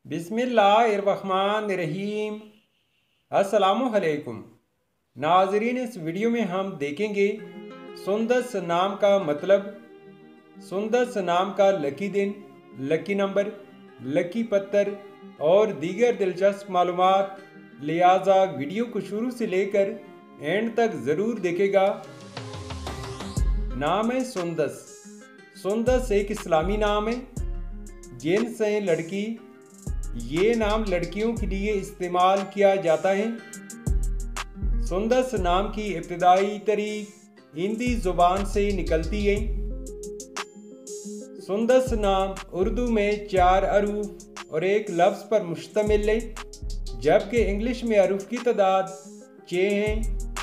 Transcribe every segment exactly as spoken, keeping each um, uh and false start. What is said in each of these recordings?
बिस्मिल्लाहिर्रहमानिर्रहीम। अस्सलामुअलैकुम नाजरीन, इस वीडियो में हम देखेंगे सुंदस नाम का मतलब, सुंदस नाम का लकी दिन, लकी नंबर, लकी पत्थर और दीगर दिलचस्प मालूमात। लिहाजा वीडियो को शुरू से लेकर एंड तक ज़रूर देखेगा। नाम है सुंदस। सुंदस एक इस्लामी नाम है। जिन्स है लड़की। ये नाम लड़कियों के लिए इस्तेमाल किया जाता है। सुंदस नाम की इब्तिदाई तारीख हिंदी ज़ुबान से निकलती है। सुंदस नाम उर्दू में चार अरूफ और एक लफ्ज़ पर मुश्तमिल है, जबकि इंग्लिश में अरूफ की तादाद छः हैं।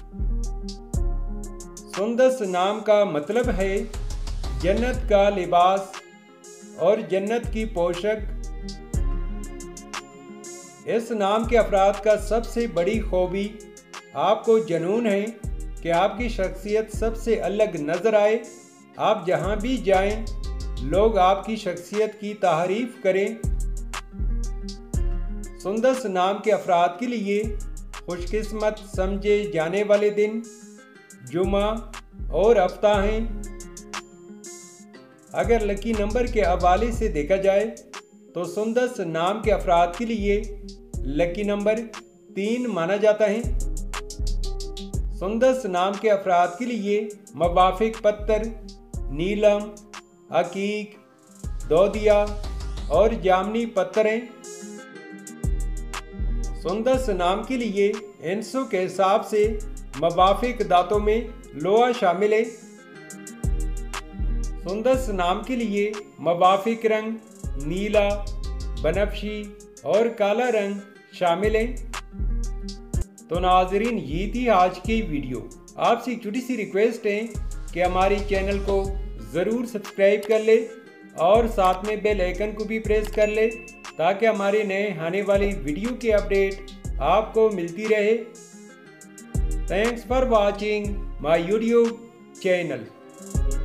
सुंदस नाम का मतलब है जन्नत का लिबास और जन्नत की पोशाक। इस नाम के अफराद का सबसे बड़ी खूबी आपको जुनून है कि आपकी शख्सियत सबसे अलग नज़र आए। आप जहां भी जाएं, लोग आपकी शख्सियत की तारीफ करें। सुंदस नाम के अफराद के लिए खुशकिस्मत समझे जाने वाले दिन जुमा और हफ्ता हैं। अगर लकी नंबर के हवाले से देखा जाए तो सुंदस नाम के अफराद के लिए लकी नंबर तीन माना जाता है। सुंदस नाम के अफराद के लिए मुवाफिक पत्थर नीलम, अकीक, दोदिया और जामनी पत्थर हैं। सुंदस नाम के लिए इंसों के हिसाब से मुवाफिक दांतों में लोहा शामिल है। सुंदस नाम के लिए मुवाफिक रंग नीला, बनफशी और काला रंग शामिल हैं। तो नाजरीन, ये थी आज की वीडियो। आपसे एक छोटी सी रिक्वेस्ट है कि हमारे चैनल को ज़रूर सब्सक्राइब कर ले और साथ में बेल आइकन को भी प्रेस कर ले, ताकि हमारे नए आने वाली वीडियो की अपडेट आपको मिलती रहे। Thanks for watching my YouTube channel.